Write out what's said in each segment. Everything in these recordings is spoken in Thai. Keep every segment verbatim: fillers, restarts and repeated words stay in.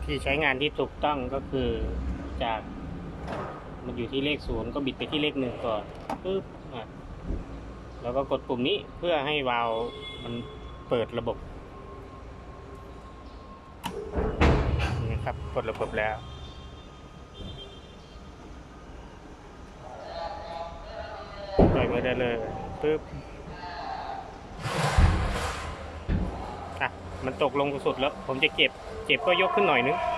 ที่ใช้งานที่ถูกต้องก็คือจากมันอยู่ที่เลขศูนย์ก็บิดไปที่เลขหนึ่งก่อนปึ๊บอ่ะแล้วก็กดปุ่มนี้เพื่อให้วาล์วมันเปิดระบบนี่ครับกดระบบแล้วปล่อยมือได้เลยปึ๊บอ่ะมันตกลงสุดแล้วผมจะเก็บเก็บก็ยกขึ้นหน่อยนึง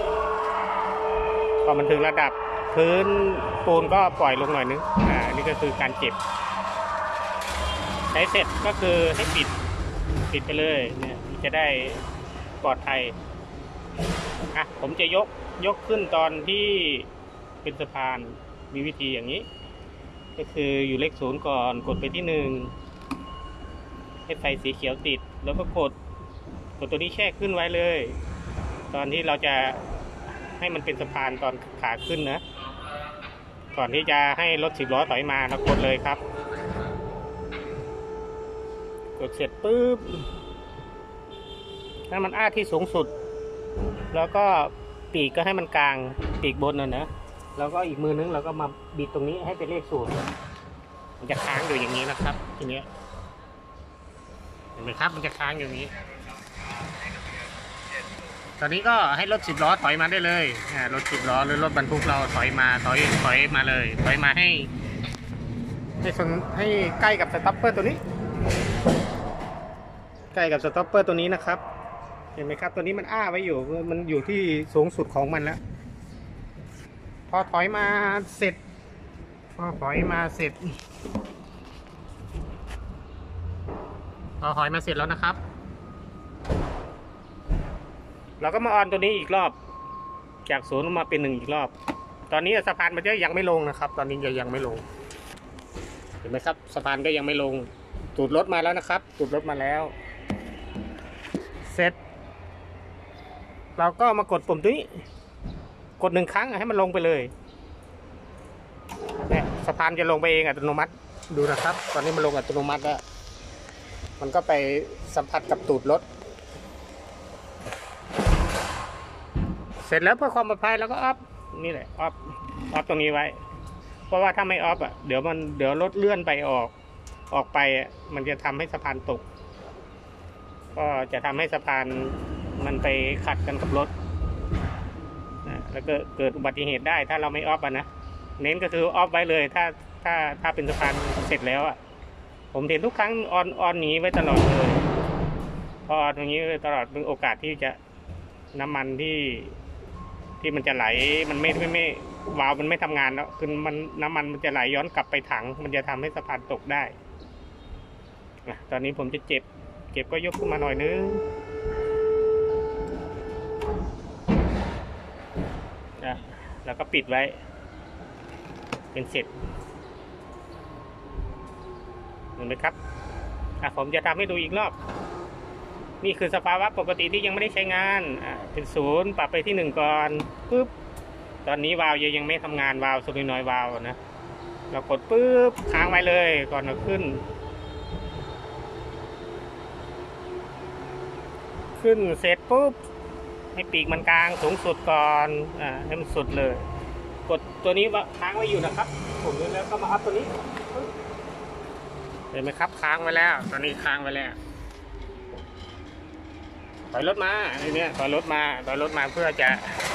พอมันถึงระดับพื้นปูนก็ปล่อยลงหน่อยนึงอ่านี่ก็คือการเก็บใช้เสร็จก็คือให้ปิดปิดไปเลยเนี่ยจะได้ปลอดภัยอ่ะผมจะยกยกขึ้นตอนที่เป็นสะพานมีวิธีอย่างนี้ก็คืออยู่เลขศูนย์ก่อนกดไปที่หนึ่งให้ไฟสีเขียวติดแล้วก็กดกดตัวนี้แช่ขึ้นไว้เลยตอนที่เราจะให้มันเป็นสะพานตอนขาขึ้นนะก่อนที่จะให้รถสิบล้อถอยมาเรากดเลยครับกดเสร็จปุ๊บให้มันอ้าที่สูงสุดแล้วก็ปีกก็ให้มันกลางปีกบนน่ะนะแล้วก็อีกมือนึงเราก็มาบิดตรงนี้ให้เป็นเลขศูนย์มันจะค้างอยู่อย่างนี้นะครับทีนี้เห็นไหมครับมันจะค้างอย่างนี้ตอนนี้ก็ให้รถสิบล้อถอยมาได้เลยรถสิบล้อหรือรถบรรทุกเราถอยมาถอยถอยมาเลยถอยมาให้ให้ให้ใกล้กับสต็อปเปอร์ตัวนี้ใกล้กับสต็อปเปอร์ตัวนี้นะครับเห็นไหมครับตัวนี้มันอ้าไว้อยู่มันอยู่ที่สูงสุดของมันแล้วพอถอยมาเสร็จพอถอยมาเสร็จพอถอยมาเสร็จแล้วนะครับเราก็มาออนตัวนี้อีกรอบจากศูนย์มาเป็นหนึ่งอีกรอบตอนนี้สะพานมันก็ยังไม่ลงนะครับตอนนี้ยังไม่ลงเห็นไหมครับสะพานก็ยังไม่ลงตูดรถมาแล้วนะครับตูดรถมาแล้วเสร็จเราก็มากดปุ่มตัวนี้กดหนึ่งครั้งให้มันลงไปเลยเนี่ยสะพานจะลงไปเองอัตโนมัติดูนะครับตอนนี้มันลงอัตโนมัติแล้วมันก็ไปสัมผัสกับตูดรถเสร็จแล้วเพื่อความปลอดภัยแล้วก็ออฟนี่แหละออฟออฟตรงนี้ไว้เพราะว่าถ้าไม่ออฟอ่ะเดี๋ยวมันเดี๋ยวรถเลื่อนไปออกออกไปมันจะทำให้สะพานตกก็จะทำให้สะพานมันไปขัดกันกับรถนะแล้วก็เกิดอุบัติเหตุได้ถ้าเราไม่ออฟอ่ะนะเน้นก็คือออฟไว้เลยถ้าถ้าถ้าเป็นสะพานเสร็จแล้วอ่ะผมเห็นทุกครั้งออนออนนี้ไว้ตลอดเลยพอตรงนี้ตลอดเป็นโอกาสที่จะน้ำมันที่ที่มันจะไหลมันไม่ไม่ไม่วาล์วมันไม่ทำงานแล้วคือมันน้ำมันมันจะไหลย้อนกลับไปถังมันจะทำให้สะพานตกได้นะตอนนี้ผมจะเจ็บเก็บก็ยกขึ้นมาหน่อยนึงนะแล้วก็ปิดไว้เป็นเสร็จเห็นไหมครับอ่ะผมจะทำให้ดูอีกรอบนี่คือสภาวะปกติที่ยังไม่ได้ใช้งานอ่ะเป็นศูนย์ปรับไปที่หนึ่งก่อนปุ๊บตอนนี้วาล์วยังไม่ทำงานวาล์วโซลินอยด์วาล์วนะเรากดปุ๊บค้างไว้เลยก่อนเราขึ้นขึ้นเสร็จปุ๊บให้ปีกมันกลางสูงสุดก่อนอ่าให้มันสุดเลยกดตัวนี้ว่าค้างไว้อยู่นะครับผมนี้แล้วก็มาอัพตัวนี้เห็นไหมครับค้างไว้แล้วตอนนี้ค้างไว้แล้วถอยรถมาไอ้นี่ถอยรถมาถอยรถมาเพื่อจะ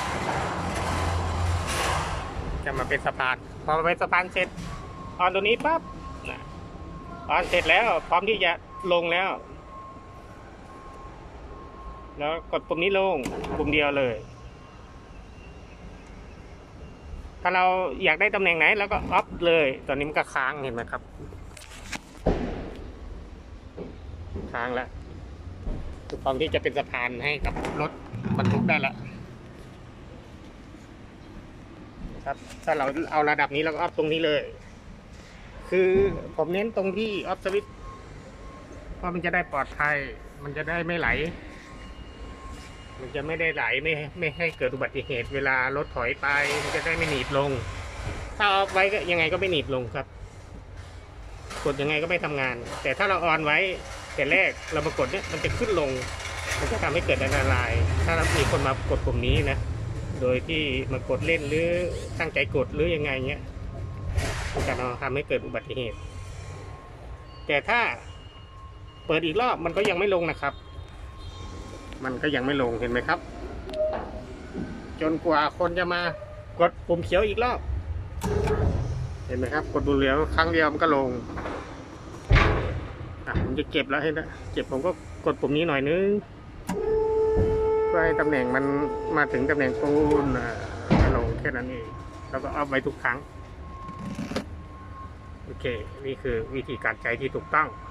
จะมาเป็นสะพานพอเป็นสะพานเสร็จออนตัวนี้ปั๊บออนเสร็จแล้วพร้อมที่จะลงแล้วแล้วกดปุ่มนี้ลงปุ่มเดียวเลยถ้าเราอยากได้ตำแหน่งไหนแล้วก็ออฟเลยตอนนี้มันก็ค้างเห็นไหมครับค้างแล้วพร้อมที่จะเป็นสะพานให้กับรถบรรทุกได้แล้วครับถ้าเราเอาระดับนี้เราก็ออฟตรงนี้เลยคือผมเน้นตรงที่ออฟสวิตช์เพราะมันจะได้ปลอดภัยมันจะได้ไม่ไหลมันจะไม่ได้ไหลไม่ไม่ให้เกิดอุบัติเหตุเวลารถถอยไปมันจะได้ไม่หนีบลงถ้าออฟไว้ก็ยังไงก็ไม่หนีบลงครับกดยังไงก็ไม่ทำงานแต่ถ้าเราออนไว้แต่แรกเรามากดเนี่ยมันจะขึ้นลงมันจะทำให้เกิดอันตราย ถ้ามีคนมากดปุ่มนี้นะโดยที่มากดเล่นหรือตั้งใจกดหรือยังไงเงี้ยมันจะทำให้เกิดอุบัติเหตุแต่ถ้าเปิดอีกรอบมันก็ยังไม่ลงนะครับมันก็ยังไม่ลงเห็นไหมครับจนกว่าคนจะมากดปุ่มเขียวอีกรอบเห็นไหมครับกดปุ่มเหลืองครั้งเดียวมันก็ลงอ่ะผมจะเก็บแล้วให้นะเก็บผมก็กดปุ่มนี้หน่อยนึงเพื่อให้ตำแหน่งมันมาถึงตำแหน่งปูนลงแค่นั้นเองแล้วก็เอาไว้ทุกครั้งโอเคนี่คือวิธีการใช้ที่ถูกต้อง